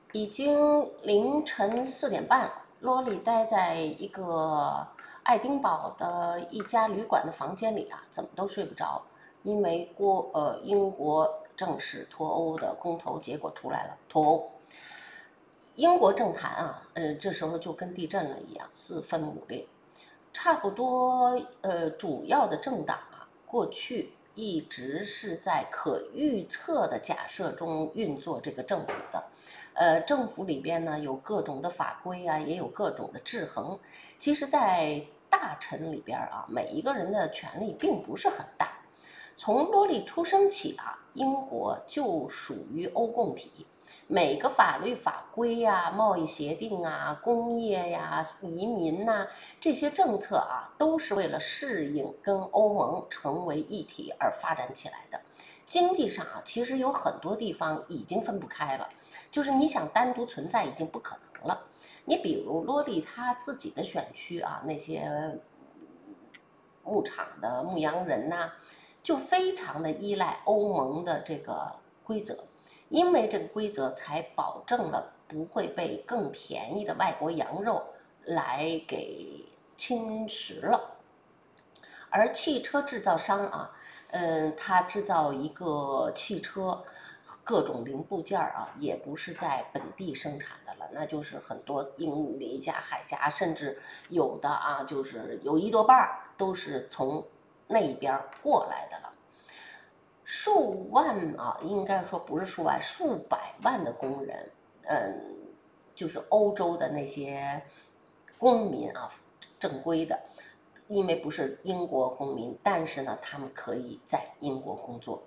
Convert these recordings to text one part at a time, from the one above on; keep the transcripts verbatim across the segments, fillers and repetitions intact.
已经凌晨四点半，罗莉待在一个爱丁堡的一家旅馆的房间里啊，怎么都睡不着，因为国呃英国正式脱欧的公投结果出来了，脱欧。英国政坛啊，呃，这时候就跟地震了一样，四分五裂。差不多，呃，主要的政党啊，过去一直是在可预测的假设中运作这个政府的。呃，政府里边呢有各种的法规啊，也有各种的制衡。其实，在大臣里边啊，每一个人的权力并不是很大。从罗莉出生起啊，英国就属于欧共体。每个法律法规呀、贸易协定啊、工业呀、移民呐、这些政策啊，都是为了适应跟欧盟成为一体而发展起来的。经济上啊，其实有很多地方已经分不开了，就是你想单独存在已经不可能了。你比如罗莉她自己的选区啊，那些牧场的牧羊人呐、啊就非常的依赖欧盟的这个规则，因为这个规则才保证了不会被更便宜的外国羊肉来给侵蚀了。而汽车制造商啊，嗯，他制造一个汽车，各种零部件啊，也不是在本地生产的了，那就是很多印尼加海峡，甚至有的啊，就是有一多半都是从那边过来的了。数万啊，应该说不是数万，数百万的工人，嗯，就是欧洲的那些公民啊，正规的，因为不是英国公民，但是呢，他们可以在英国工作，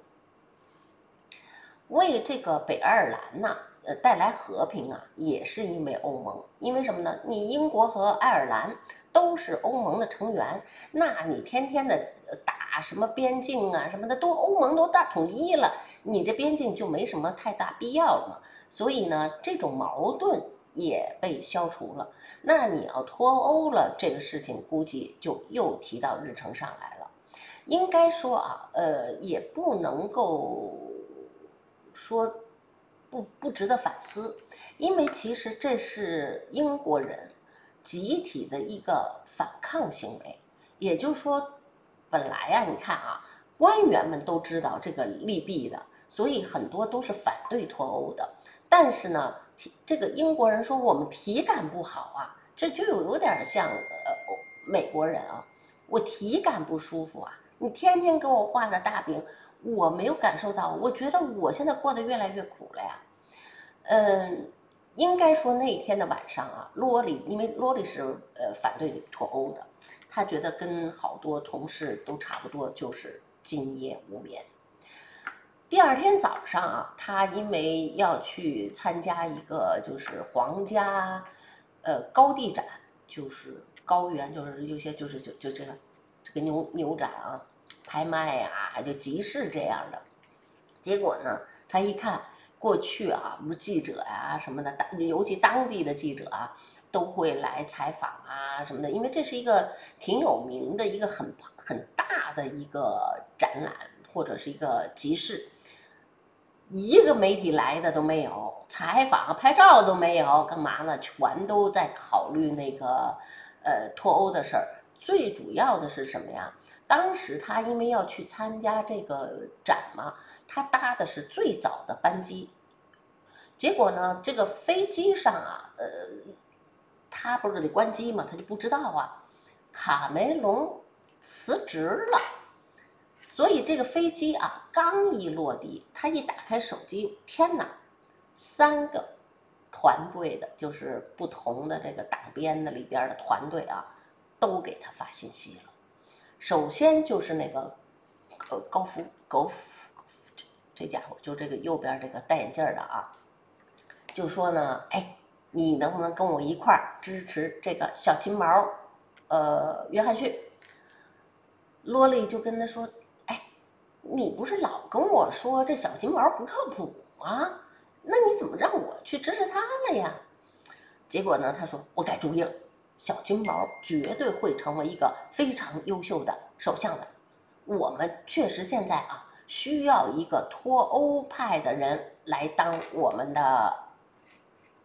为这个北爱尔兰呢，呃，带来和平啊，也是因为欧盟。因为什么呢？你英国和爱尔兰都是欧盟的成员，那你天天的打什么边境啊什么的，都欧盟都大统一了，你这边境就没什么太大必要了嘛。所以呢，这种矛盾也被消除了。那你要脱欧了，这个事情估计就又提到日程上来了。应该说啊，呃，也不能够说不不值得反思，因为其实这是英国人集体的一个反抗行为。也就是说，本来啊，你看啊，官员们都知道这个利弊的，所以很多都是反对脱欧的。但是呢，这个英国人说我们体感不好啊，这就有点像呃美国人啊，我体感不舒服啊，你天天给我画的大饼，我没有感受到，我觉得我现在过得越来越苦了呀。嗯，应该说那天的晚上啊，罗莉，因为罗莉是呃反对脱欧的，他觉得跟好多同事都差不多，就是今夜无眠。第二天早上啊，他因为要去参加一个就是皇家呃高地展，就是高原，就是有些就是就就这个这个牛牛展啊，拍卖呀、啊，还就集市这样的。结果呢，他一看过去啊，不是记者呀、啊、什么的，尤其当地的记者啊，都会来采访啊什么的，因为这是一个挺有名的一个很很大的一个展览或者是一个集市。一个媒体来的都没有，采访、拍照都没有，干嘛呢？全都在考虑那个呃脱欧的事儿。最主要的是什么呀？当时他因为要去参加这个展嘛，他搭的是最早的班机，结果呢，这个飞机上啊，呃，他不是得关机嘛，他就不知道啊，卡梅隆辞职了。所以这个飞机啊，刚一落地，他一打开手机，天哪，三个团队的，就是不同的这个党编的里边的团队啊，都给他发信息了。首先就是那个呃高福高福这这家伙，就这个右边这个戴眼镜的啊，就说呢，哎，你能不能跟我一块儿支持这个小金毛，呃，约翰逊？罗莉就跟他说，哎，你不是老跟我说这小金毛不靠谱吗？那你怎么让我去支持他了呀？结果呢，他说我改主意了，小金毛绝对会成为一个非常优秀的首相的。我们确实现在啊，需要一个脱欧派的人来当我们的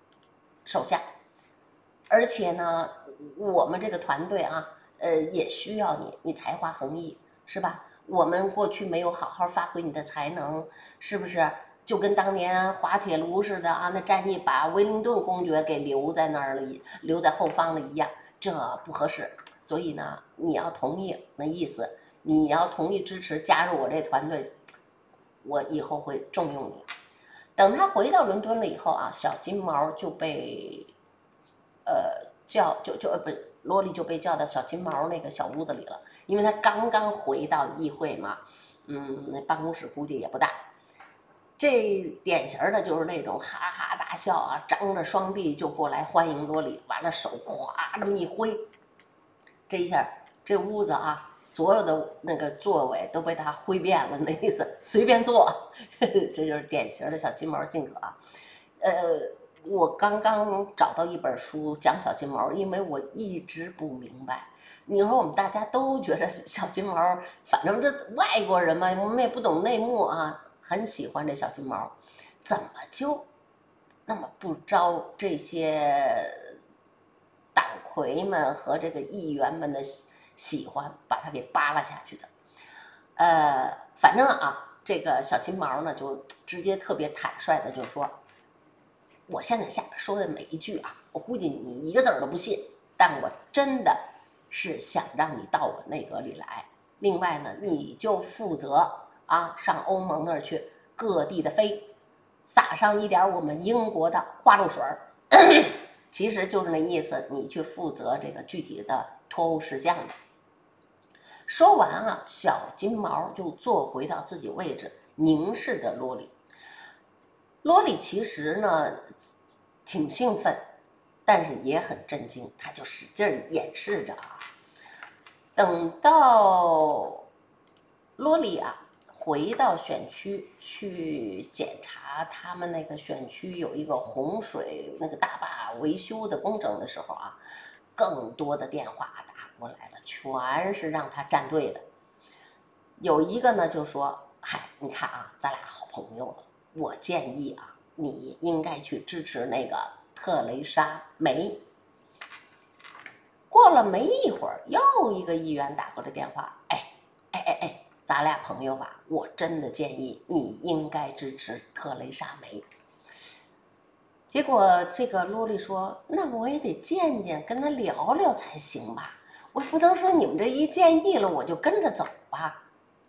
手下，而且呢，我们这个团队啊，呃，也需要你，你才华横溢，是吧？我们过去没有好好发挥你的才能，是不是？就跟当年滑铁卢似的啊，那战役把威灵顿公爵给留在那儿了，留在后方了一样，这不合适。所以呢，你要同意，那意思你要同意支持加入我这团队，我以后会重用你。等他回到伦敦了以后啊，小金毛就被，呃，叫就就呃不是萝莉就被叫到小金毛那个小屋子里了，因为他刚刚回到议会嘛，嗯，那办公室估计也不大。这典型的就是那种哈哈大笑啊，张着双臂就过来欢迎萝莉，完了手咵这么一挥，这一下这屋子啊，所有的那个座位都被他挥遍了，那意思随便坐，这就是典型的小金毛性格啊。呃，我刚刚找到一本书讲小金毛，因为我一直不明白。你说我们大家都觉得小金毛，反正这外国人嘛，我们也不懂内幕啊。很喜欢这小金毛，怎么就那么不招这些党魁们和这个议员们的喜欢，把他给扒拉下去的？呃，反正啊，这个小金毛呢，就直接特别坦率的就说：“我现在下边说的每一句啊，我估计你一个字儿都不信，但我真的是想让你到我内阁里来。另外呢，你就负责。”啊，上欧盟那儿去，各地的飞，撒上一点我们英国的花露水儿，其实就是那意思，你去负责这个具体的托物事项的。说完啊，小金毛就坐回到自己位置，凝视着萝莉。萝莉其实呢挺兴奋，但是也很震惊，他就使劲掩饰着啊。等到萝莉啊回到选区去检查他们那个选区有一个洪水那个大坝维修的工程的时候啊，更多的电话打过来了，全是让他站队的。有一个呢就说：“嗨，你看啊，咱俩好朋友了，我建议啊，你应该去支持那个特蕾莎梅。”过了没一会儿，又一个议员打过来电话：“哎，哎哎哎。”咱俩朋友吧，我真的建议你应该支持特蕾莎梅。结果这个萝莉说：“那我也得见见，跟他聊聊才行吧，我不能说你们这一建议了，我就跟着走吧。”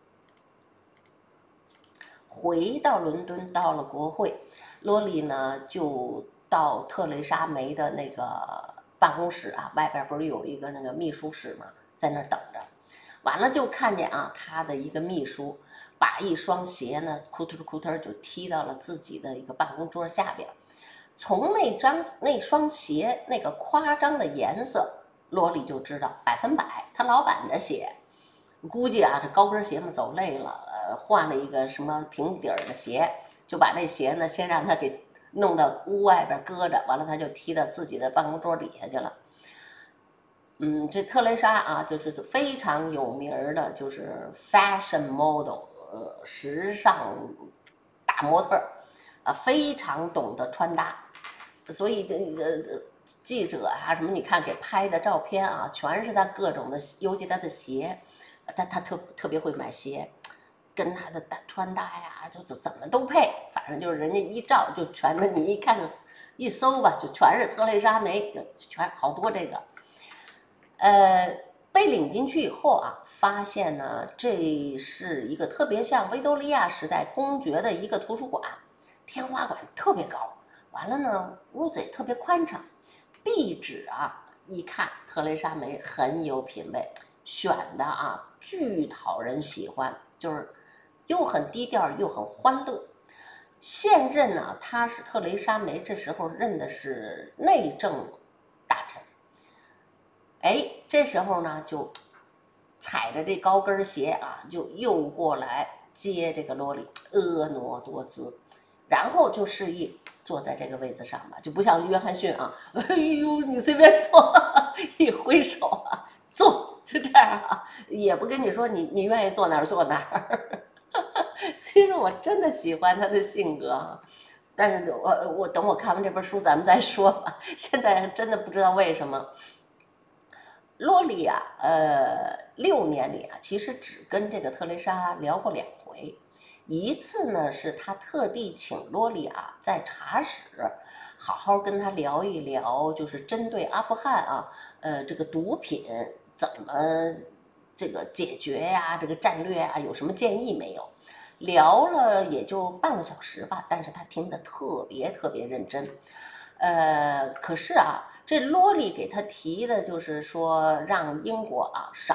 回到伦敦，到了国会，萝莉呢就到特蕾莎梅的那个办公室啊，外边不是有一个那个秘书室吗？在那儿等着。完了就看见啊，他的一个秘书把一双鞋呢，库特库特就踢到了自己的一个办公桌下边。从那张那双鞋那个夸张的颜色，萝莉就知道百分百他老板的鞋。估计啊，这高跟鞋嘛走累了，呃，换了一个什么平底儿的鞋，就把这鞋呢先让他给弄到屋外边搁着，完了他就踢到自己的办公桌底下去了。嗯，这特蕾莎啊，就是非常有名的，就是 fashion model， 呃，时尚大模特，啊，非常懂得穿搭，所以这个记者啊什么，你看给拍的照片啊，全是他各种的，尤其他的鞋，他他特特别会买鞋，跟他的穿搭呀，就怎么都配，反正就是人家一照就全是，你一看一搜吧，就全是特蕾莎梅，全好多这个。呃，被领进去以后啊，发现呢，这是一个特别像维多利亚时代公爵的一个图书馆，天花板特别高，完了呢，屋子也特别宽敞，壁纸啊，一看特蕾莎梅很有品位，选的啊巨讨人喜欢，就是又很低调又很欢乐。现任呢，他是特蕾莎梅，这时候任的是内政大臣。哎，这时候呢，就踩着这高跟鞋啊，就又过来接这个萝莉，婀娜多姿，然后就示意坐在这个位子上吧，就不像约翰逊啊，哎呦，你随便坐，一挥手啊，坐，就这样啊，也不跟你说你你愿意坐哪儿坐哪儿。其实我真的喜欢他的性格啊， 但是我我等我看完这本书咱们再说吧。现在真的不知道为什么，洛丽啊，呃，六年里啊，其实只跟这个特蕾莎聊过两回。一次呢，是他特地请洛丽啊在茶室好好跟他聊一聊，就是针对阿富汗啊，呃，这个毒品怎么这个解决呀、这个战略啊，有什么建议没有？聊了也就半个小时吧，但是他听得特别特别认真。呃，可是啊，这罗莉给他提的就是说，让英国啊少，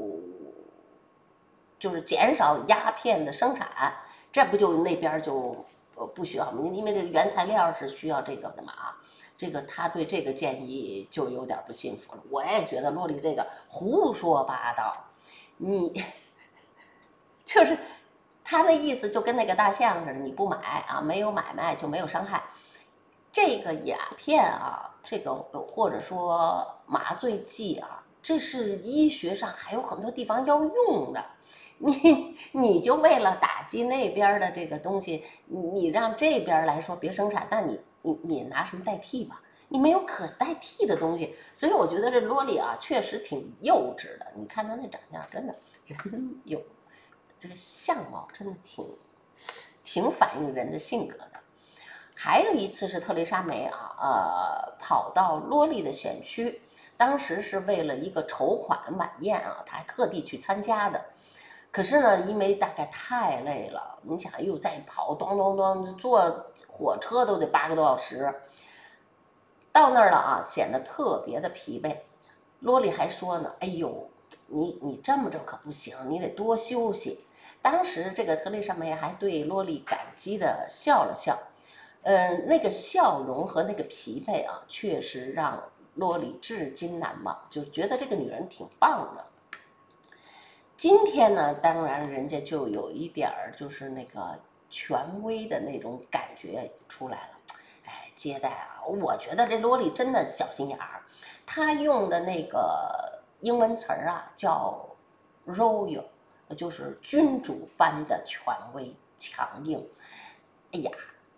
就是减少鸦片的生产，这不就那边就呃不需要吗？因为这个原材料是需要这个的嘛啊。这个他对这个建议就有点不信服了。我也觉得洛莉这个胡说八道，你就是他那意思就跟那个大象似的，你不买啊，没有买卖就没有伤害。这个鸦片啊，这个或者说麻醉剂啊，这是医学上还有很多地方要用的。你你就为了打击那边的这个东西，你让这边来说别生产，那你你你拿什么代替吧？你没有可代替的东西，所以我觉得这罗莉啊，确实挺幼稚的。你看她那长相，真的人有这个相貌，真的挺挺反映人的性格的。还有一次是特蕾莎梅啊，呃，跑到洛丽的选区，当时是为了一个筹款晚宴啊，她还特地去参加的。可是呢，因为大概太累了，你想又再跑，咚咚咚，坐火车都得八个多小时，到那儿了啊，显得特别的疲惫。洛丽还说呢：“哎呦，你你这么着可不行，你得多休息。”当时这个特蕾莎梅还对洛丽感激的笑了笑。呃，那个笑容和那个疲惫啊，确实让洛丽至今难忘，就觉得这个女人挺棒的。今天呢，当然人家就有一点儿就是那个权威的那种感觉出来了。哎，接待啊，我觉得这洛丽真的小心眼儿，她用的那个英文词儿啊叫 royal，就是君主般的权威强硬。哎呀，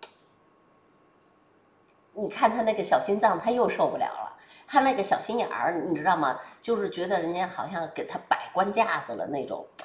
你看他那个小心脏，他又受不了了。他那个小心眼儿，你知道吗？就是觉得人家好像给他摆官架子了那种。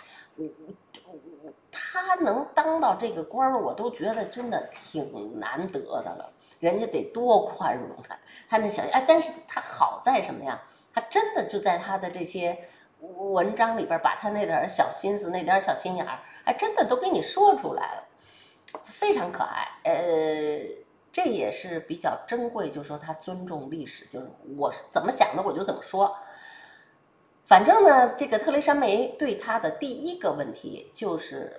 他能当到这个官儿，我都觉得真的挺难得的了。人家得多宽容他，他那小哎，但是他好在什么呀？他真的就在他的这些文章里边，把他那点小心思、那点小心眼儿，还真的都给你说出来了，非常可爱。呃。这也是比较珍贵，就是说他尊重历史，就是我怎么想的我就怎么说。反正呢，这个特蕾莎梅对他的第一个问题就是，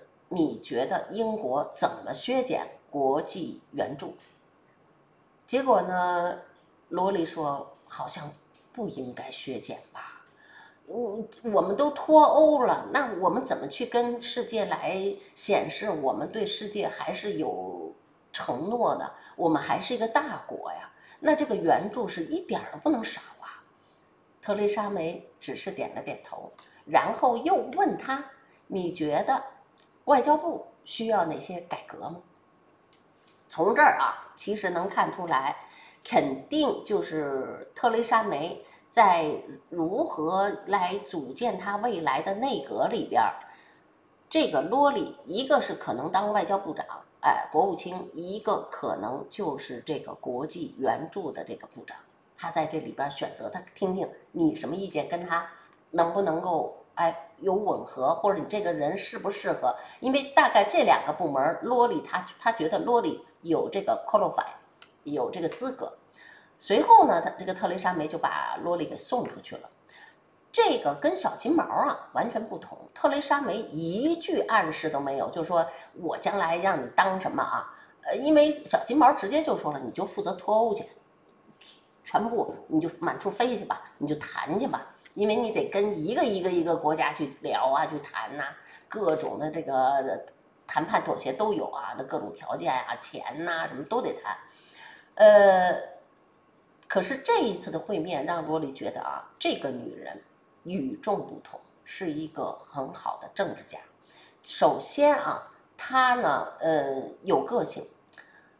你觉得英国怎么削减国际援助？结果呢，罗莉说好像不应该削减吧。我我们都脱欧了，那我们怎么去跟世界来显示我们对世界还是有承诺的？我们还是一个大国呀，那这个援助是一点都不能少啊。特蕾莎梅只是点了点头，然后又问他：“你觉得外交部需要哪些改革吗？”从这儿啊，其实能看出来，肯定就是特蕾莎梅在如何来组建她未来的内阁里边，这个罗莉一个是可能当外交部长，哎，国务卿；一个可能就是这个国际援助的这个部长。他在这里边选择，他听听你什么意见，跟他能不能够哎有吻合，或者你这个人适不适合？因为大概这两个部门，罗莉他他觉得罗莉有这个 qualify，有这个资格。随后呢，他这个特蕾莎梅就把罗莉给送出去了。这个跟小金毛啊完全不同，特蕾莎梅一句暗示都没有，就说我将来让你当什么啊？呃，因为小金毛直接就说了，你就负责脱欧去，全部你就满处飞去吧，你就谈去吧，因为你得跟一个一个一个国家去聊啊，去谈呐、啊，各种的这个谈判妥协都有啊，那各种条件啊，钱呐、啊、什么都得谈。呃，可是这一次的会面让罗莉觉得啊，这个女人与众不同，是一个很好的政治家。首先啊，她呢，呃，有个性。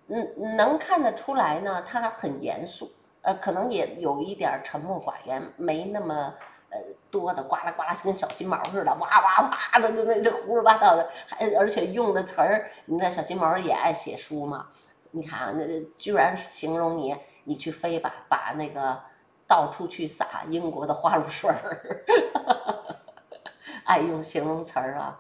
嗯，能看得出来呢，他很严肃，呃，可能也有一点沉默寡言，没那么呃多的呱啦呱啦，跟小金毛似的，哇哇哇的那那这胡说八道的，还而且用的词儿，你看小金毛也爱写书嘛，你看啊，那居然形容你，你去飞吧，把那个到处去撒英国的花露水儿，爱用形容词儿啊。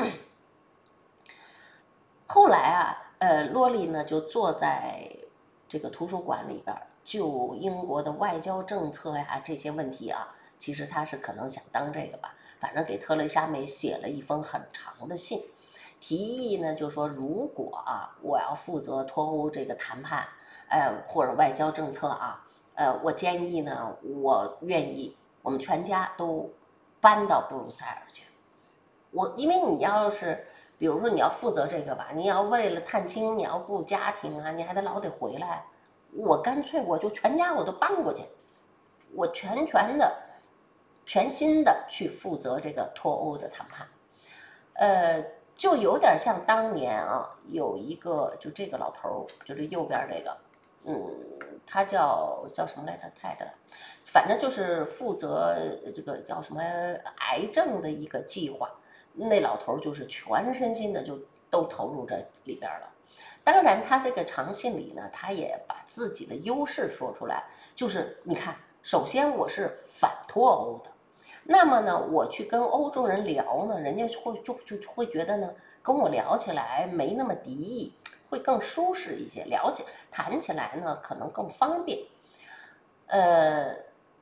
后来啊，呃，洛丽呢就坐在这个图书馆里边，就英国的外交政策呀这些问题啊，其实他是可能想当这个吧，反正给特蕾莎梅写了一封很长的信，提议呢就说如果啊我要负责脱欧这个谈判，呃或者外交政策啊，呃我建议呢我愿意我们全家都搬到布鲁塞尔去。我因为你要是比如说你要负责这个吧，你要为了探亲，你要顾家庭啊，你还得老得回来。我干脆我就全家我都搬过去，我全权的、全心的去负责这个脱欧的谈判。呃，就有点像当年啊，有一个就这个老头儿，就是右边这个，嗯，他叫叫什么来着？太太，反正就是负责这个叫什么癌症的一个计划。那老头就是全身心的就都投入这里边了。当然，他这个长信里呢，他也把自己的优势说出来，就是你看，首先我是反脱欧的，那么呢，我去跟欧洲人聊呢，人家会就就会觉得呢，跟我聊起来没那么敌意，会更舒适一些，聊起谈起来呢可能更方便。呃，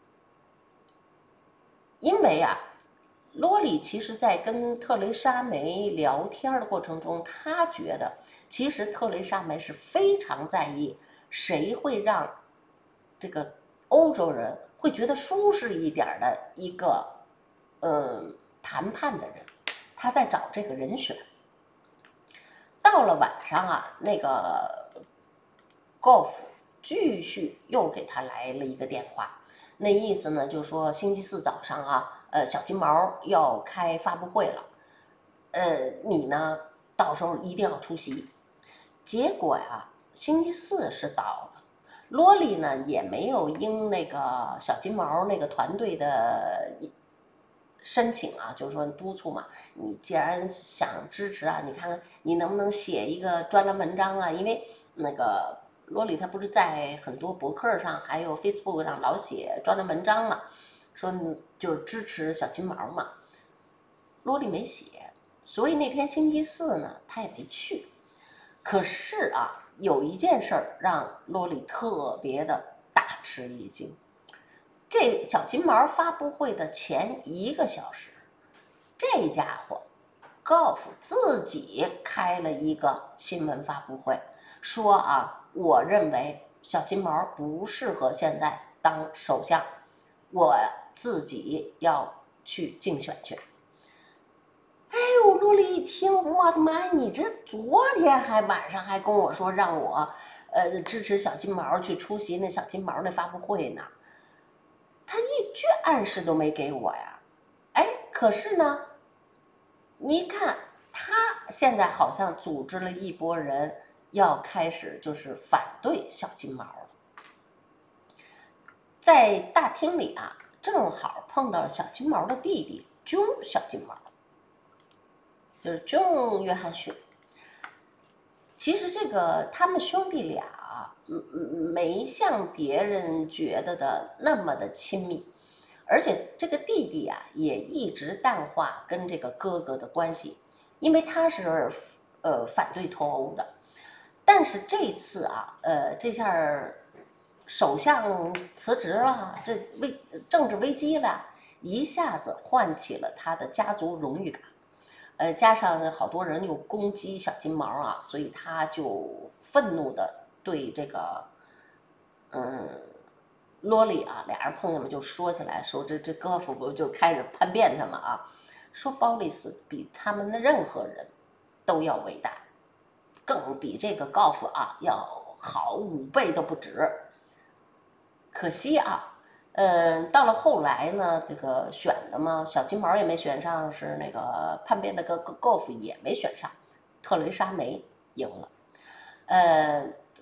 因为啊。罗里其实，在跟特蕾莎梅聊天的过程中，他觉得其实特蕾莎梅是非常在意谁会让这个欧洲人会觉得舒适一点的一个嗯谈判的人，他在找这个人选。到了晚上啊，那个 Golf 继续又给他来了一个电话，那意思呢，就说星期四早上啊。呃，小金毛要开发布会了，呃，你呢，到时候一定要出席。结果呀，星期四是到了，罗莉呢也没有应那个小金毛那个团队的申请啊，就是说督促嘛，你既然想支持啊，你看看你能不能写一个专栏文章啊？因为那个罗莉他不是在很多博客上还有 Facebook 上老写专栏文章嘛。说就是支持小金毛嘛，罗莉没写，所以那天星期四呢，他也没去。可是啊，有一件事儿让罗莉特别的大吃一惊。这小金毛发布会的前一个小时，这家伙高尔夫自己开了一个新闻发布会，说啊，我认为小金毛不适合现在当首相，我自己要去竞选去。哎呦，罗莉一听，我的妈呀！你这昨天还晚上还跟我说让我，呃，支持小金毛去出席那小金毛那发布会呢，他一句暗示都没给我呀。哎，可是呢，你看他现在好像组织了一波人要开始就是反对小金毛了，在大厅里啊。正好碰到了小金毛的弟弟John小金毛，就是 John 约翰逊。其实这个他们兄弟俩嗯没像别人觉得的那么的亲密，而且这个弟弟啊也一直淡化跟这个哥哥的关系，因为他是呃反对脱欧的。但是这次啊，呃，这下首相辞职了，这危政治危机了，一下子唤起了他的家族荣誉感。呃，加上好多人又攻击小金毛啊，所以他就愤怒的对这个，嗯，罗莉啊，俩人碰见嘛就说起来，说这这哥夫不就开始叛变他们啊，说鲍里斯比他们的任何人都要伟大，更比这个高夫啊要好五倍都不止。可惜啊，嗯，到了后来呢，这个选的嘛，小金毛也没选上，是那个叛变的个 Golf 也没选上，特蕾莎梅赢了。呃，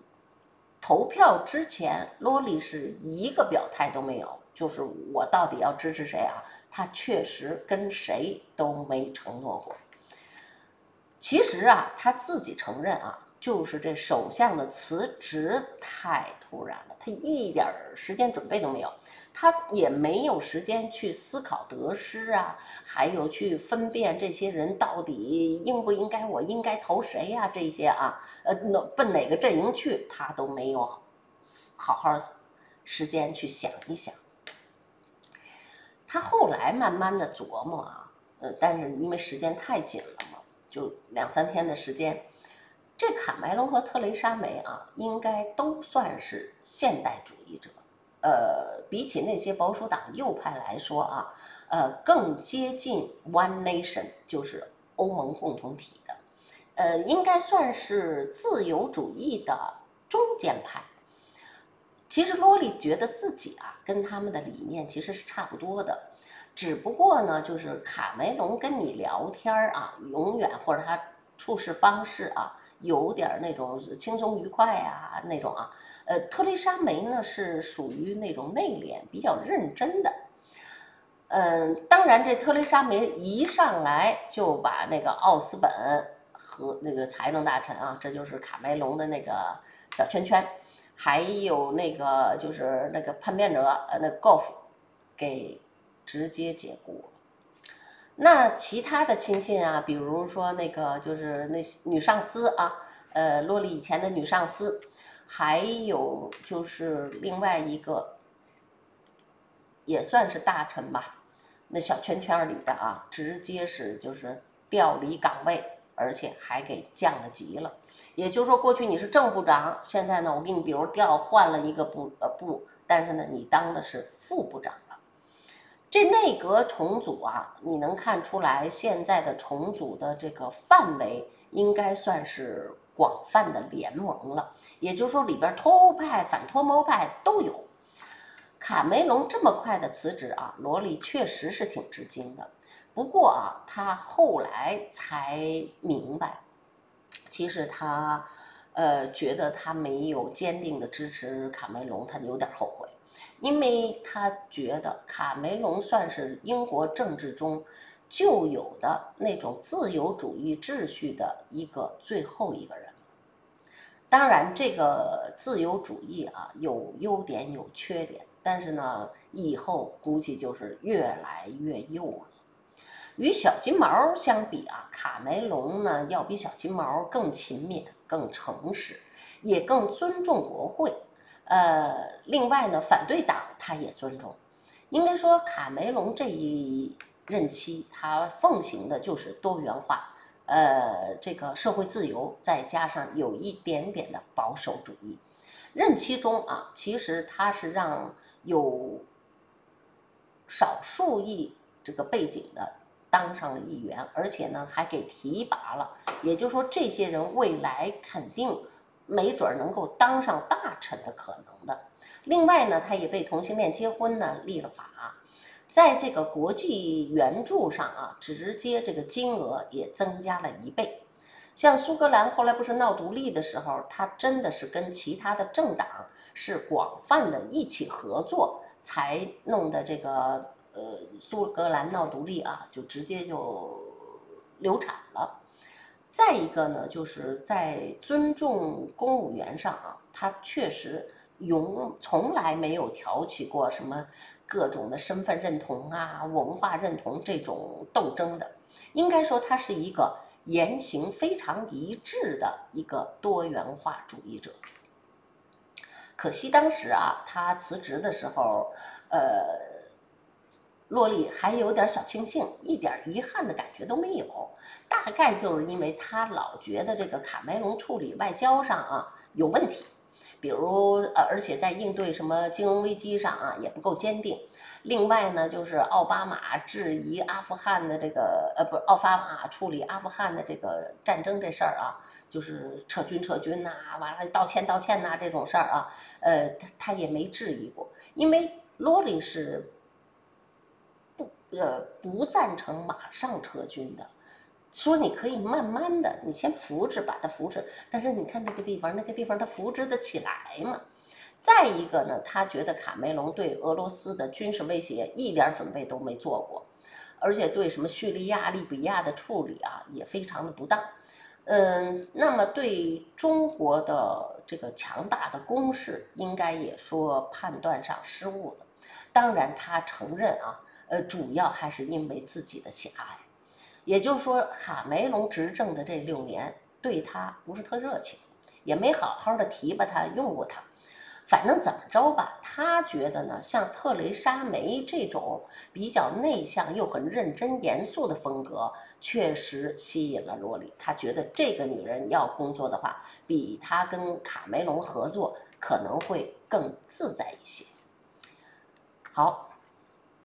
投票之前，罗莉是一个表态都没有，就是我到底要支持谁啊？他确实跟谁都没承诺过。其实啊，他自己承认啊，就是这首相的辞职太突然了，他一点时间准备都没有，他也没有时间去思考得失啊，还有去分辨这些人到底应不应该，我应该投谁呀、啊？这些啊，呃，奔哪个阵营去，他都没有好好时间去想一想。他后来慢慢的琢磨啊，呃，但是因为时间太紧了嘛。就两三天的时间，这卡梅隆和特蕾莎梅啊，应该都算是现代主义者。呃，比起那些保守党右派来说啊，呃，更接近 One Nation， 就是欧盟共同体的。呃，应该算是自由主义的中间派。其实罗莉觉得自己啊，跟他们的理念其实是差不多的。只不过呢，就是卡梅隆跟你聊天啊，永远或者他处事方式啊，有点那种轻松愉快啊那种啊。呃，特蕾莎梅呢是属于那种内敛、比较认真的。嗯，当然这特蕾莎梅一上来就把那个奥斯本和那个财政大臣啊，这就是卡梅隆的那个小圈圈，还有那个就是那个叛变者呃那 Goff 给直接解雇。那其他的亲信啊，比如说那个就是那女上司啊，呃，洛莉以前的女上司，还有就是另外一个也算是大臣吧，那小圈圈里的啊，直接是就是调离岗位，而且还给降了级了。也就是说，过去你是正部长，现在呢，我给你比如调换了一个部呃部，但是呢，你当的是副部长。这内阁重组啊，你能看出来现在的重组的这个范围应该算是广泛的联盟了，也就是说里边脱欧派、反脱欧派都有。卡梅隆这么快的辞职啊，罗莉确实是挺吃惊的。不过啊，他后来才明白，其实他呃觉得他没有坚定的支持卡梅隆，他有点后悔。因为他觉得卡梅隆算是英国政治中旧有的那种自由主义秩序的一个最后一个人。当然，这个自由主义啊，有优点有缺点，但是呢，以后估计就是越来越右了。与小金毛相比啊，卡梅隆呢要比小金毛更勤勉、更诚实，也更尊重国会。呃，另外呢，反对党他也尊重。应该说，卡梅隆这一任期，他奉行的就是多元化，呃，这个社会自由，再加上有一点点的保守主义。任期中啊，其实他是让有少数裔这个背景的当上了议员，而且呢还给提拔了。也就是说，这些人未来肯定没准能够当上大臣的可能的。另外呢，他也为同性恋结婚呢立了法，在这个国际援助上啊，直接这个金额也增加了一倍。像苏格兰后来不是闹独立的时候，他真的是跟其他的政党是广泛的一起合作，才弄的这个呃苏格兰闹独立啊，就直接就流产了。再一个呢，就是在尊重公务员上啊，他确实永从来没有挑起过什么各种的身份认同啊、文化认同这种斗争的。应该说，他是一个言行非常一致的一个多元化主义者。可惜当时啊，他辞职的时候，呃。洛莉还有点小庆幸，一点遗憾的感觉都没有。大概就是因为他老觉得这个卡梅隆处理外交上啊有问题，比如呃，而且在应对什么金融危机上啊也不够坚定。另外呢，就是奥巴马质疑阿富汗的这个呃，不是奥巴马处理阿富汗的这个战争这事儿啊，就是撤军撤军呐、啊，完了道歉道歉呐、啊、这种事儿啊，呃，他他也没质疑过，因为洛莉是。呃，不赞成马上撤军的， 说你可以慢慢的，你先扶植，把它扶植，但是你看这个地方，那个地方它扶植得起来吗？再一个呢，他觉得卡梅隆对俄罗斯的军事威胁一点准备都没做过，而且对什么叙利亚、利比亚的处理啊也非常的不当。嗯，那么对中国的这个强大的攻势，应该也说判断上失误的。当然，他承认啊，呃，主要还是因为自己的狭隘。也就是说，卡梅隆执政的这六年对他不是特热情，也没好好的提拔他、用过他。反正怎么着吧，他觉得呢，像特蕾莎梅这种比较内向又很认真严肃的风格，确实吸引了罗里。他觉得这个女人要工作的话，比他跟卡梅隆合作可能会更自在一些。好。